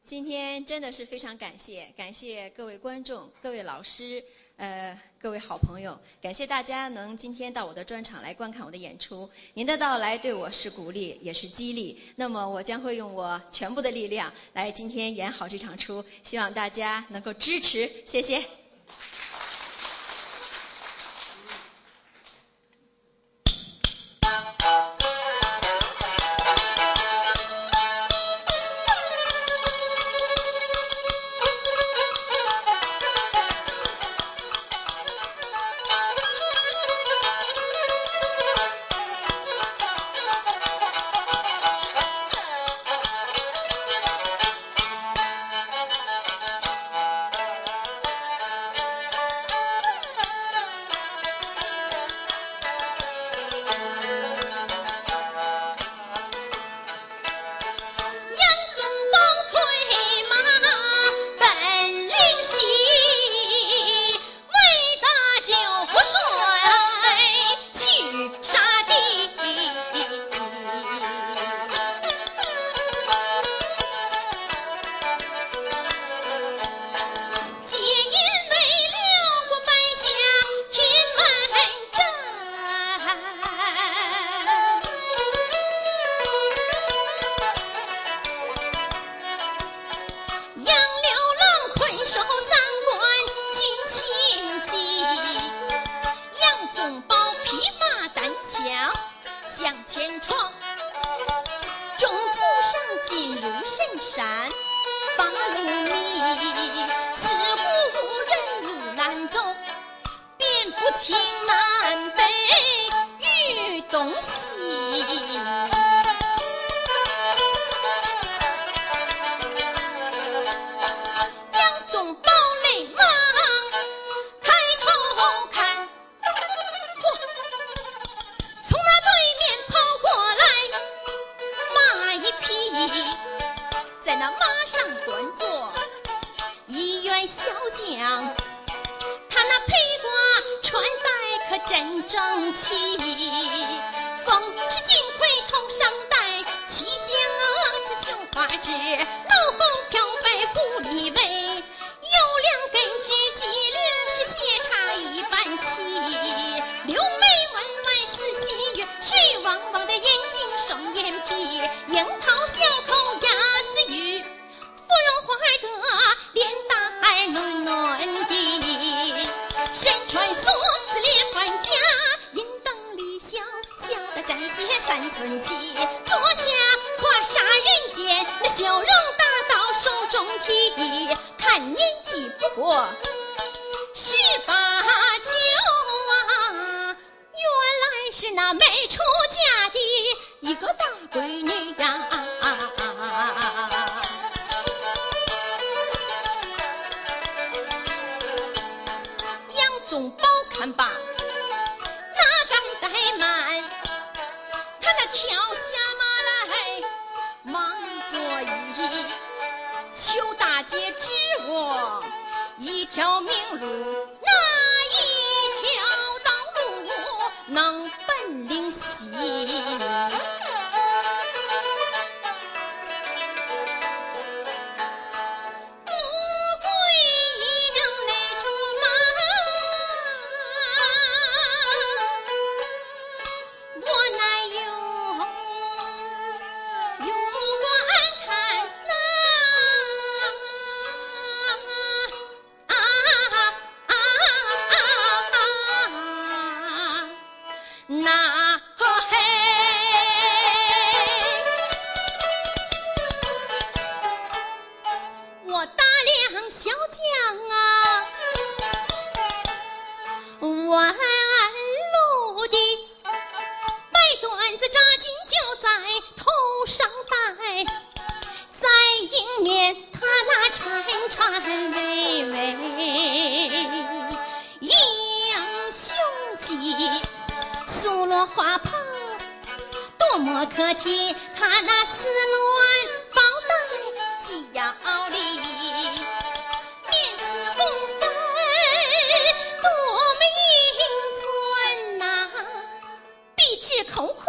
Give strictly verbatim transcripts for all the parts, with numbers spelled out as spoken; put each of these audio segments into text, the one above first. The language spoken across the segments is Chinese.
今天真的是非常感谢，感谢各位观众、各位老师、呃各位好朋友，感谢大家能今天到我的专场来观看我的演出。您的到来对我是鼓励，也是激励。那么我将会用我全部的力量来今天演好这场出，希望大家能够支持，谢谢。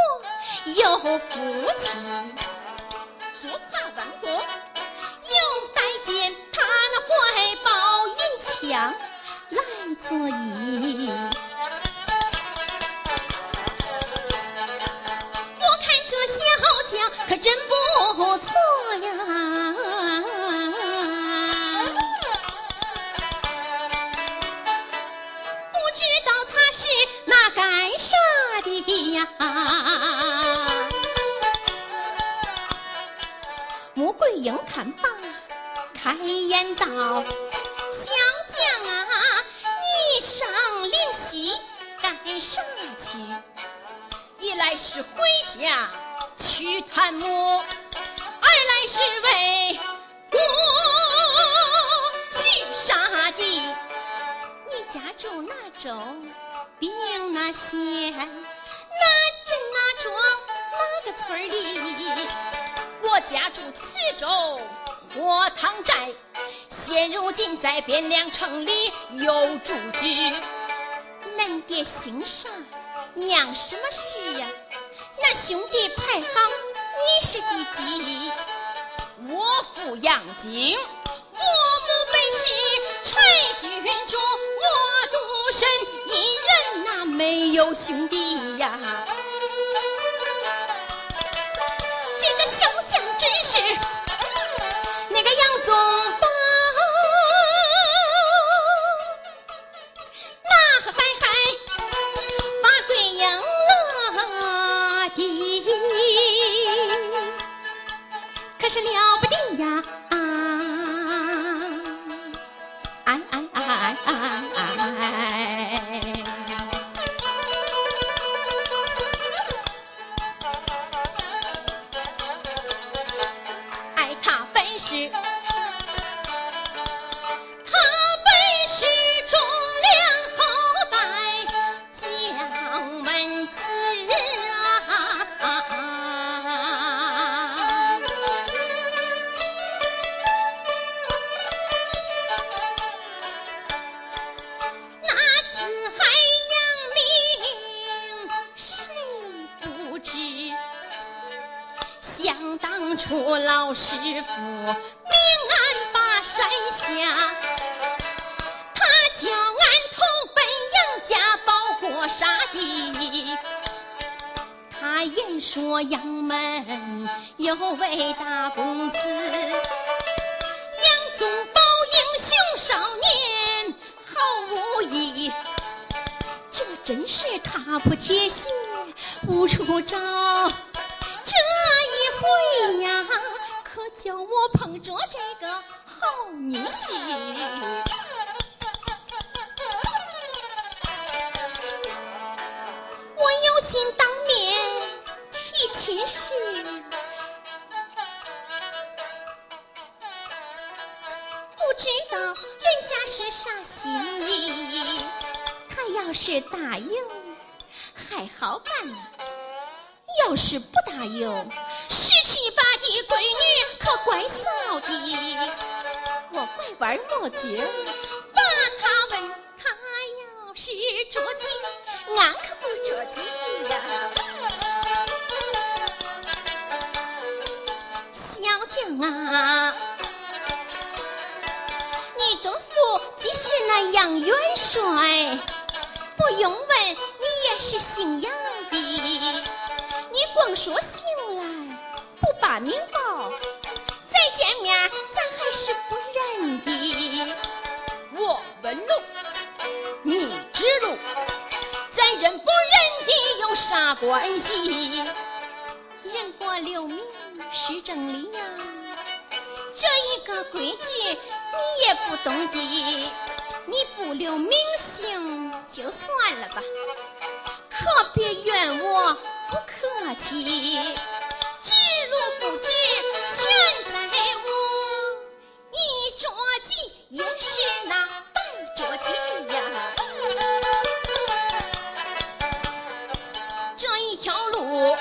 有福气，坐跨万国，有可真不错呀。不知道他是那干啥的呀？穆桂英看罢，开言道：小将啊，你上灵溪干啥去？一来是回家去探母，二来是为国去杀敌。你家住哪州，并哪县，哪镇哪庄，哪个村里？我家住磁州火塘寨，现如今在汴梁城里有住居。恁爹姓啥？娘什么事呀？那兄弟排行你是第几？ 我父杨景， 我母本是柴郡主，我独身一人哪没有兄弟呀？这个小将真是那个杨宗保，那还还把桂英乐的，可是了不得呀！啊，哎哎哎哎哎！哎，他本是，他本是忠良后代将门子啊！那四海扬名谁不知？想当初老师傅明安把山下，他叫俺投奔杨家保国杀敌。他言说杨门有位大公子，杨宗保英雄少年好武艺，这真是踏破铁鞋无处找。这一回呀，可叫我碰着这个好女婿。我有心当面提亲事，不知道人家是啥心意。他要是答应还好办，要是不答应，十七八的闺女可怪臊的。我拐弯抹角把他问，他要是着急，俺可不着急呀。小将啊，你的父既是那杨元帅，不用问你也是姓杨的。你光说姓来不把名报，再见面咱还是不认的。 我问路，你指路，咱认不认的有啥关系？ 人过留名是正理呀，这一个规矩你也不懂的。你不留名姓就算了吧，可别怨我不客气。知路不知全在我，一着急也是那半着急呀。这一条路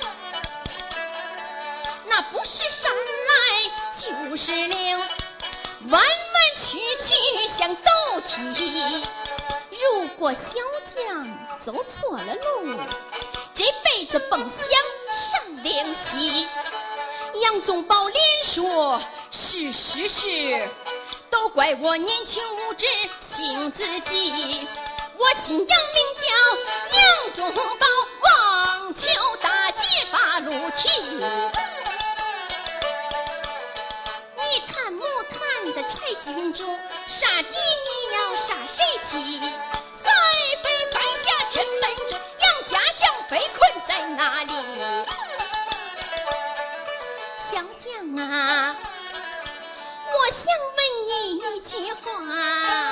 那不是山来就是岭，弯弯曲曲像斗梯。如果小将走错了路，这辈子甭想上灵溪。杨宗保连说是是是，都怪我年轻无知性子急。我姓杨名叫杨宗保，望求大姐把路提。 杀敌你要杀谁去？塞北败下天门阵，杨家将被困在哪里？小将啊，我想问你一句话，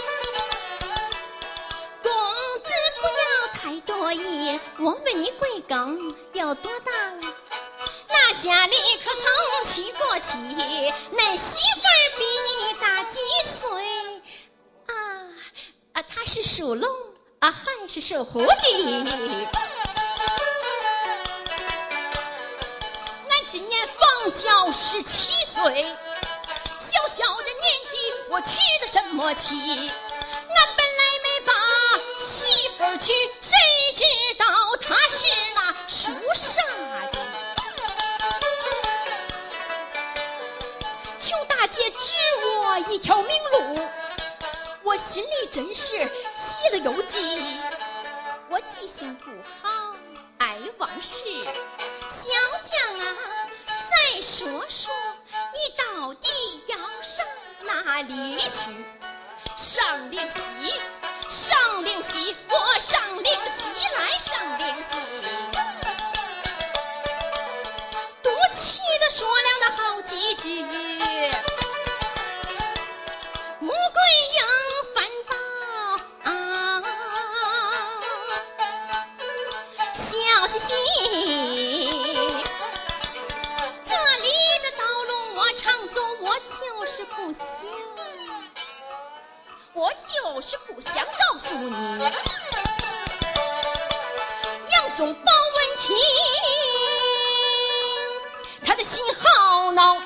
公子不要太多疑，我问你贵庚有多大了？那家里可曾娶过妻？那媳妇儿比你大几岁？啊啊，她是属龙啊，还是属虎的？俺今年方交十七岁，小小的年纪我娶的什么妻？俺本来没把媳妇儿娶，谁知道她是那属啥的？求大姐指我一条明路，我心里真是急了又急。我记性不好，爱忘事。小将啊，再说说你到底要上哪里去？上灵溪，上灵溪，我上灵溪来上灵溪。赌气的说了那好几句，穆桂英反倒啊笑嘻嘻。这里的道路我常走，我就是不想，我就是不想告诉你杨宗保问题，他的心好恼。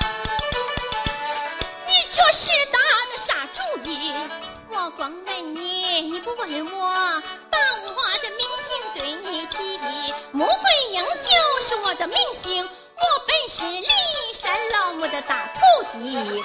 你这是打的啥主意？我光问你，你不问我，把我的名姓对你提。穆桂英就是我的名姓，我本是骊山老母的大徒弟。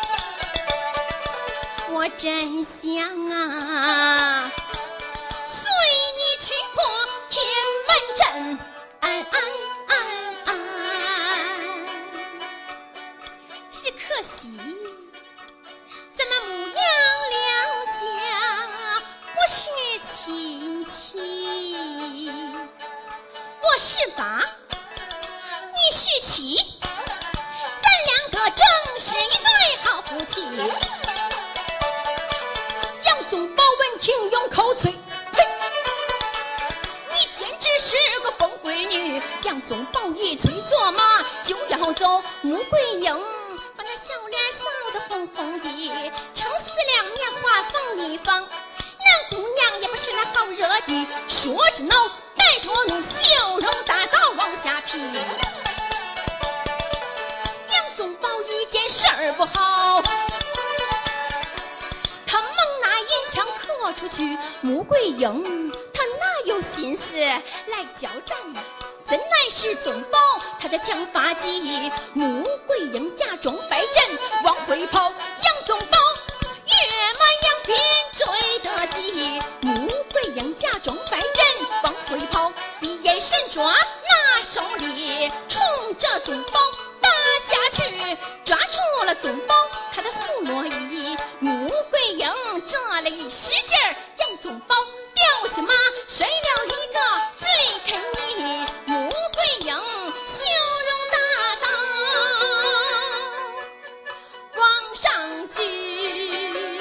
我真想啊，随你去破天门阵，安安安安。只可惜咱们牧羊两家不是亲戚，我是八，你是七，咱两个正是一对好夫妻。杨宗保闻听用口吹，呸！你简直是个疯闺女。杨宗保一催坐马就要走，穆桂英把那小脸臊得红红的，撑死两面花缝一放。南姑娘也不是那好惹的，说着恼，带着怒，笑容大刀往下劈。杨宗保一见事儿不好，他猛拿银枪磕出去。穆桂英他哪有心思来交战呢？怎乃是宗保他的强发机。穆桂英假装败阵往回跑，杨宗保跃马扬鞭追得急。穆桂英假装败阵往回跑，闭眼神抓拿手里，冲着宗保打下去，抓住了宗保他的素罗衣。穆桂英这了一使劲儿，杨宗保掉下马，摔了一个醉肯泥。穆桂英笑容大刀往上举，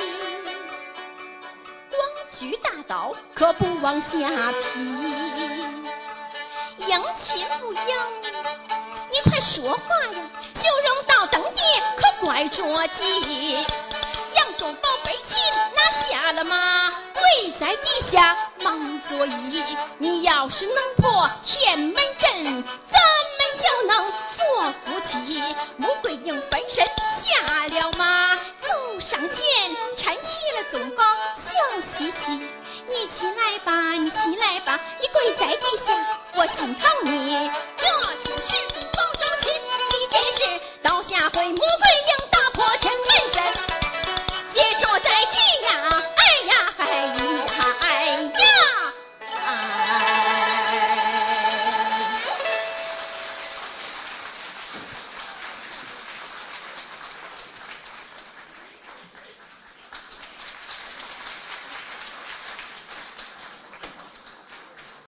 光举大刀可不往下劈。迎亲不迎，你快说话呀！笑容到登地可怪着急。杨宗保被擒拿下了马，跪在地下忙作揖。你要是能破天门阵，咱们就能做夫妻。穆桂英翻身下了马，走上前搀起了宗保，笑嘻嘻。你起来吧，你起来吧，你跪在地下，我心疼你。这